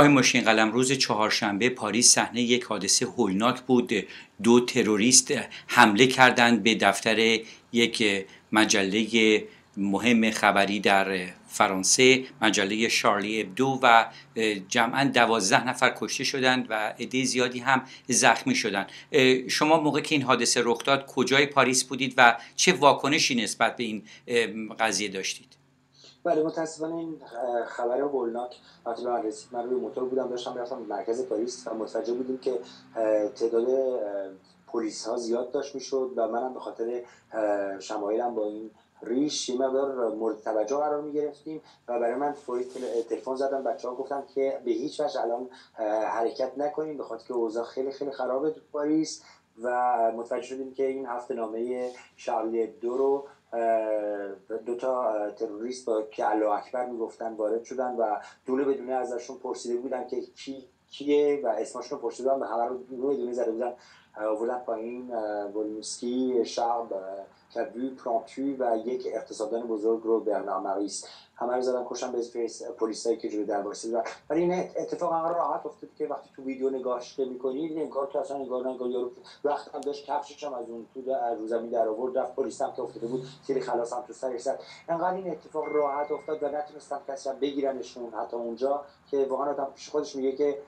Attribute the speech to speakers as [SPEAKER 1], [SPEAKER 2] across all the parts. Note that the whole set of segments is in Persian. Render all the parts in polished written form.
[SPEAKER 1] آقای مشکین قلم، روز چهارشنبه پاریس صحنه یک حادثه هولناک بود. دو تروریست حمله کردند به دفتر یک مجله مهم خبری در فرانسه، مجله شارلی ابدو، و جمعاً 12 نفر کشته شدند و عده زیادی هم زخمی شدند. شما موقع که این حادثه رخ داد کجای پاریس بودید و چه واکنشی نسبت به این قضیه داشتید؟
[SPEAKER 2] بله، متاسفانه این خبر هولناک وقتی به من رسید، من روی موتور بودم، داشتم میرفتم مرکز پاریس و متوجه بودیم که تعداد پلیس ها زیاد داشت میشد و منم به خاطر شمایلم با این ریش یه مقدار مورد توجه قرار می گرفتیم و برای من فوری تلفن زدم. بچه‌ها گفتن که به هیچ وجه الان حرکت نکنیم به خاطر که اوضاع خیلی خیلی خرابه تو پاریس و متوجه شدیم که این هفته نامه شارلی ابدو رو دو تا تروریست با که الله اکبر میگفتن وارد شدن و دونه بدونه ازشون پرسیده بودن که کیه و اسمشون رو پرسیدن و همه رو دونه بدونه زده بودن آوردن پایین. ولنسکی، شعب، کبو، پرانتو و یک اقتصاددان بزرگ رو برنار ماریس همه رو زدن کشتن به پلیسایی که جلوی در وایسادن. ولی این اتفاق انقدر راحت افتاد که وقتی تو ویدیو نگاهش می‌کنید این کار تو اصلا نگاه یارو وقتی هم داشت کفشش هم از اون تو رو زمین در آورد، رفت پلیس هم که افتاده بود تیری خلاص هم تو سرش زد. انقدر این اتفاق راحت افتاد و نتونستن کسی هم بگیرنشون حتی اونجا که واقعا آدم پیش خودش میگه که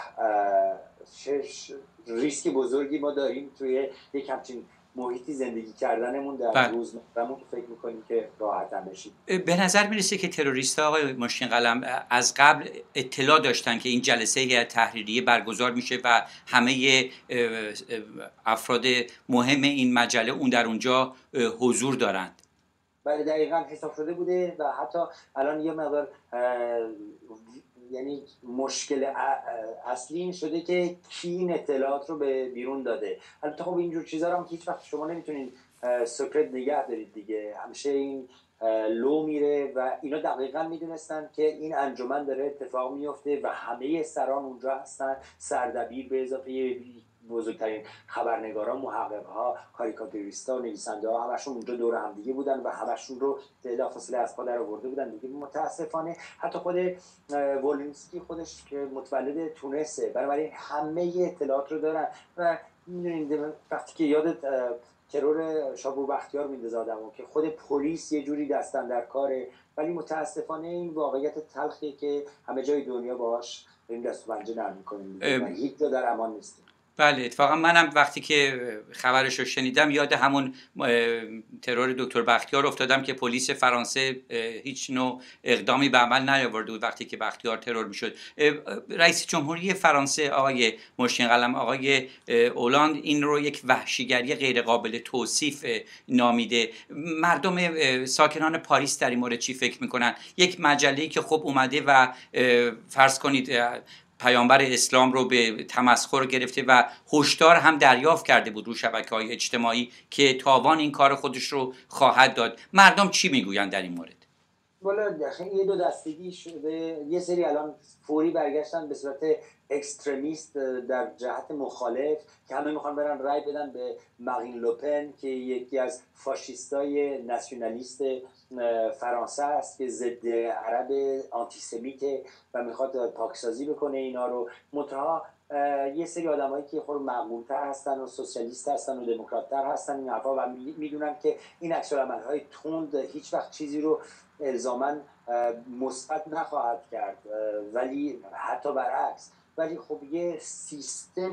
[SPEAKER 2] ریسک بزرگی ما داریم توی یک همچین محیطی زندگی کردنمون در روزمره‌مون که فکر می‌کنیم که راحت هم بشیم.
[SPEAKER 1] به نظر میرسه که تروریست‌ها آقای مشکین قلم از قبل اطلاع داشتن که این جلسه هیئت تحریریه برگزار میشه و همه افراد مهم این مجله اون در اونجا حضور دارند.
[SPEAKER 2] بله دقیقاً حساب شده بوده و حتی الان یه مقدار یعنی مشکل اصلی این شده که کی این اطلاعات رو به بیرون داده. البته خب اینجور چیزا رو هم هیچ وقت شما نمیتونین سکرت نگه دارید دیگه، همیشه این لو میره و اینا دقیقاً میدونستن که این انجمن داره اتفاق میفته و همه سران اونجا هستن، سردبیر به اضافه بزرگترین خبرنگاران، محقق‌ها، کاریکاتوریست‌ها، نویسنده‌ها همشون اونجا دور هم دیگه بودن و همشون رو بلافاصله از پا در آورده بودن دیگه. متاسفانه حتی خود ولنسکی خودش که متولد تونسه، بنابراین همه اطلاعات رو دارن و می‌دونید وقتی که یادت ترور شابور بختیار میندازه آدمو که خود پلیس یه جوری دستن در کاره، ولی متاسفانه این واقعیت تلخیه که همه جای دنیا باهاش این دست و پنجه نرم می‌کنیم و هیچ جا در امان نیستیم.
[SPEAKER 1] بله، اتفاقا منم وقتی که خبرش رو شنیدم یاد همون ترور دکتر بختیار افتادم که پلیس فرانسه هیچ نوع اقدامی به عمل نیاورده بود وقتی که بختیار ترور میشد. رئیس جمهوری فرانسه آقای مشکین قلم، آقای اولاند، این رو یک وحشیگری غیر قابل توصیف نامیده. مردم ساکنان پاریس در این مورد چی فکر میکنن؟ یک مجله‌ای که خب اومده و فرض کنید پیامبر اسلام رو به تمسخر گرفته و هشدار هم دریافت کرده بود رو شبکه‌های اجتماعی که تاوان این کار خودش رو خواهد داد. مردم چی میگویند در این مورد؟
[SPEAKER 2] والا یه دو دستگی شده، یه سری الان فوری برگشتن به صورت اکستریمیست در جهت مخالف که همه میخوان برن رای بدن به مارین لوپن که یکی از فاشیستای ناسیونالیست فرانسه است که ضد عرب آنتیسمیته و میخواد پاکسازی بکنه اینا رو. منتها یه سری آدمایی که خود معقول‌تر هستن و سوسیالیست هستن و دموکرات‌تر هستن این حرفا و میدونن که این عکس‌العمل‌های تند هیچ وقت چیزی رو الزاماً مثبت نخواهد کرد، ولی حتی برعکس. ولی خب یه سیستم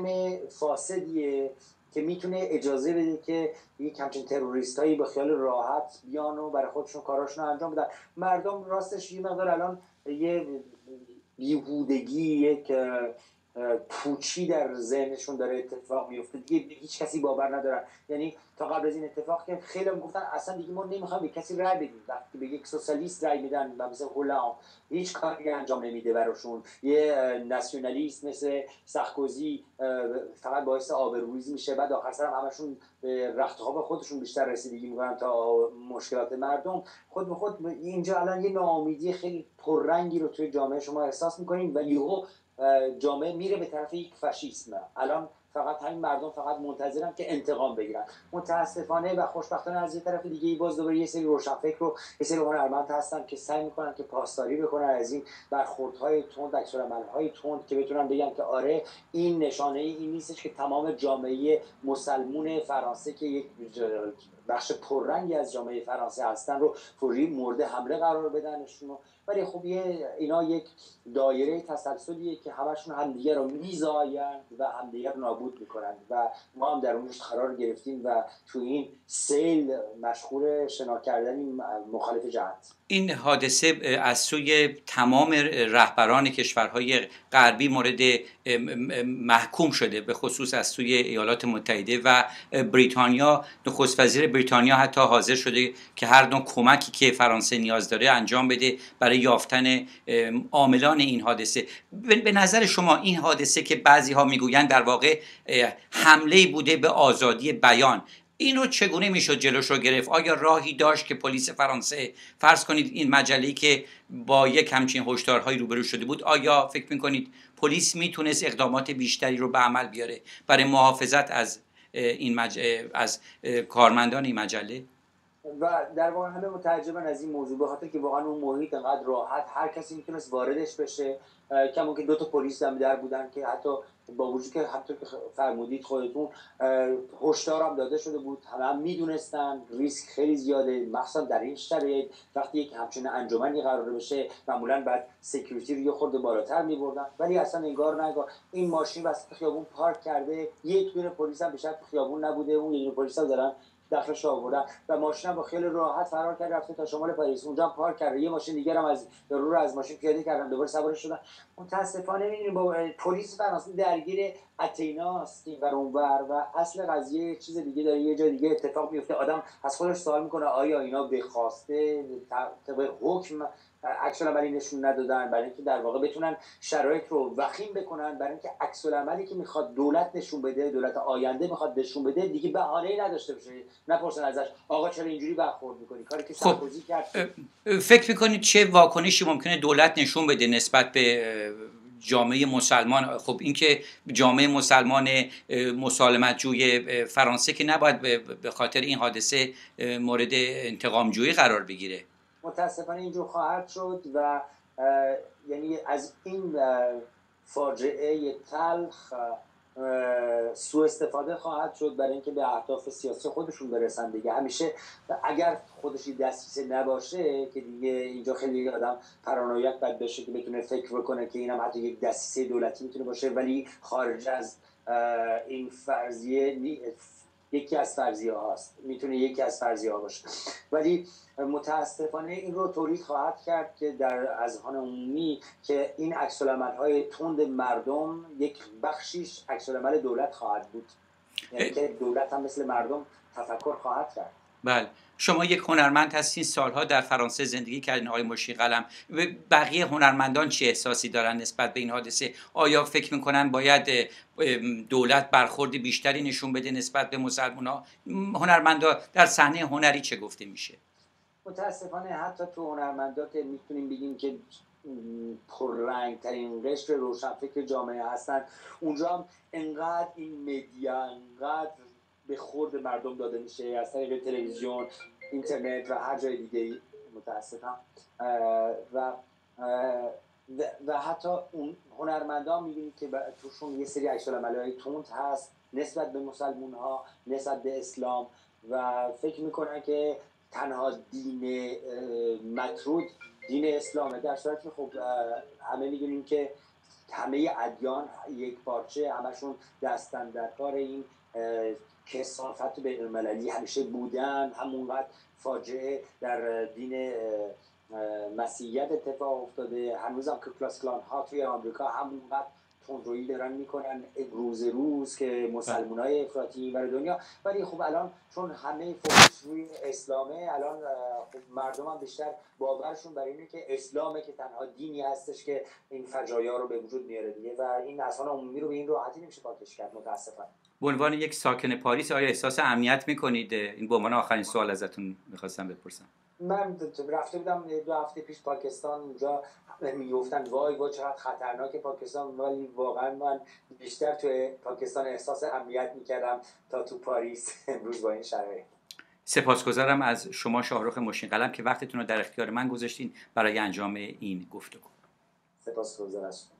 [SPEAKER 2] فاسدیه که میتونه اجازه بده که یک همچین تروریستایی به خیال راحت بیان و برای خودشون کاراشون رو انجام بدن. مردم راستش یه مقدار الان یه بیهودگی، یک پوچی در ذهنشون داره اتفاق میفته دیگه، هیچ کسی باور ندارن. یعنی تا قبل از این اتفاق که خیلی هم گفتن اصلا دیگه ما نمیخوایم به کسی رای بدیم، وقتی به یک سوسیالیست رای میدن مثل هولند هیچ کاری انجام نمیده براشون، یه ناسیونالیست مثل سارکوزی فقط باعث آبروریزی میشه، بعد آخر سر همشون به رخت خواب خودشون بیشتر رسیدگی میکنن تا مشکلات مردم. خود به خود اینجا الان یه ناامیدی خیلی پررنگی رو توی جامعه شما احساس میکنین و یهو جامعه میره به طرف یک فاشیسم. الان فقط همین مردم فقط منتظرن که انتقام بگیرن. متاسفانه و خوشبختانه از یه طرف دیگه باز دوباره یه سری روشنفکر و یه سری هنرمند هستن که سعی میکنن که پاسداری بکنن از این برخوردهای تند، عکس‌العمل‌های تند، که بتونن بگن که آره این نشانه این نیستش که تمام جامعه مسلمون فرانسه که یک بخش پررنگی از جامعه فرانسه هستن رو فوری مورد حمله قرار بدنشون. ولی خب اینا یک دایره تسلسلیه که همشون همدیگه رو میزاین و همدیگه رو نابود میکنن و ما هم در اونش قرار گرفتیم و تو این سیل مشغول شنا کردن مخالف جهت.
[SPEAKER 1] این حادثه از سوی تمام رهبران کشورهای غربی مورد محکوم شده، به خصوص از سوی ایالات متحده و بریتانیا. نخست وزیر بریتانیا حتی حاضر شده که هر نوع کمکی که فرانسه نیاز داره انجام بده برای یافتن عاملان این حادثه. به نظر شما این حادثه که بعضی ها میگویند در واقع حمله بوده به آزادی بیان، اینو چگونه میشد جلوش رو گرفت؟ آیا راهی داشت که پلیس فرانسه، فرض کنید این مجله‌ای که با یک همچین هشدارهایی روبرو شده بود، آیا فکر میکنید پلیس میتونست اقدامات بیشتری رو به عمل بیاره برای محافظت از این از کارمندان این مجله؟
[SPEAKER 2] و در واقع همه متعجبن از این موضوع، به خاطر که واقعا اون محیط انقدر راحت هر کسی میتونست واردش بشه. کمون که 2 تا پلیس هم در بودن که حتی با وجود که حتی که فرمودید خودتون هشدار هم داده شده بود، همه میدونستن ریسک خیلی زیاده، مخصوصا در این شرایط وقتی یک همچین انجمنی قرار بشه معمولا بعد سکیوریتی رو یه خورده بالاتر میبردن. ولی اصلا انگار این ماشین وسط خیابون پارک کرده، یک دونه پلیس هم بیشتر تو خیابون نبوده، اون یه دونه پلیس هم دارن داخلش آوردن و ماشین با خیلی راحت فرار کرد رفته تا شمال پاریس، اونجا هم پارک کرده، یه ماشین دیگه هم رو از ماشین پیاده کردن دوباره سوارش شدن. متاسفانه می‌بینیم با پلیس فرانسه درگیر اتیناست این ور اونور و اصل قضیه چیز دیگه داره، یه جای دیگه اتفاق میفته. آدم از خودش سوال میکنه آیا اینا به خواسته طبق حکم عکس‌العملی نشون ندادن برای اینکه در واقع بتونن شرایط رو وخیم بکنن، برای اینکه عکس‌العملی که میخواد دولت نشون بده، دولت آینده میخواد نشون بده، دیگه بهانه‌ای نداشته باشه، نپرسن ازش آقا چرا اینجوری برخورد میکنی، کاری که سرکوزی کرد.
[SPEAKER 1] فکر میکنید چه واکنشی ممکنه دولت نشون بده نسبت به جامعه مسلمان؟ خب این که جامعه مسلمان مسالمت جوی فرانسه که نباید به خاطر این حادثه مورد انتقام جویی قرار بگیره.
[SPEAKER 2] متاسفانه اینجور خواهد شد و یعنی از این فاجعه تلخ سوء استفاده خواهد شد برای اینکه به اهداف سیاسی خودشون برسن دیگه. همیشه اگر خودش دسترسی نباشه که دیگه اینجا خیلی آدم پارانویک بد بشه که بتونه فکر بکنه که اینم حتی یک دسترسی دولتی میتونه باشه، ولی خارج از این فرضیه یکی از فرضیه هاست، میتونه یکی از فرضیه ها باشه. ولی متاسفانه این رو تولید خواهد کرد که در اذهان عمومی که این عکس‌العمل‌های تند مردم یک بخشیش عکس‌العمل دولت خواهد بود، یعنی که دولت هم مثل مردم تفکر خواهد کرد.
[SPEAKER 1] بله، شما یک هنرمند هستین، سالها در فرانسه زندگی کردین آقای مشی قلم. بقیه هنرمندان چه احساسی دارن نسبت به این حادثه؟ آیا فکر میکنن باید دولت برخورد بیشتری نشون بده نسبت به مسلمان‌ها؟ هنرمندا در صحنه هنری چه گفته میشه؟
[SPEAKER 2] متاسفانه حتی تو هنرمندات میتونیم بگیم که پررنگ ترین قشر روشنفکر جامعه هستن، اونجا هم انقدر این مدیا انقدر به خورد مردم داده میشه از طریق تلویزیون، اینترنت و هر جای دیگه. متاسفم و حتی اون هنرمندان میبینید که توشون یه سری عکس‌العمل‌های تند هست نسبت به مسلمان‌ها، نسبت به اسلام و فکر میکنن که تنها دین مطرود دین اسلامه، در صورتی که خب همه میدونیم که همه ادیان یک پارچه، همشون دستن در کار این کثافت بین‌المللی همیشه بودن. همونقدر فاجعه در دین مسیحیت اتفاق افتاده، هنوزم که کلاس کلان ها توی آمریکا همونقدر تندرویی دارن میکنن روز که مسلمانای افراطی ور دنیا. ولی خب الان چون همه فوکس روی اسلامه، الان خب مردم هم بیشتر باورشون برای اینه که اسلامه که تنها دینی هستش که این فجایع رو به وجود میاره دیگه و این اذهان عمومی رو به این راحتی نمیشه پاکش کرد. متاسفانه.
[SPEAKER 1] به عنوان یک ساکن پاریس آیا احساس امنیت میکنید؟ این به عنوان آخرین سوال ازتون میخواستم بپرسم.
[SPEAKER 2] من رفته بودم 2 هفته پیش پاکستان، اونجا میگفتن وای چقدر خطرناک پاکستان، ولی واقعا من بیشتر توی پاکستان احساس امنیت میکردم تا تو پاریس امروز با این شرایط.
[SPEAKER 1] سپاسگزارم از شما شاهرخ مشین قلم که وقتتون رو در اختیار من گذاشتین برای انجام این گفتگو.
[SPEAKER 2] سپاسگزارم.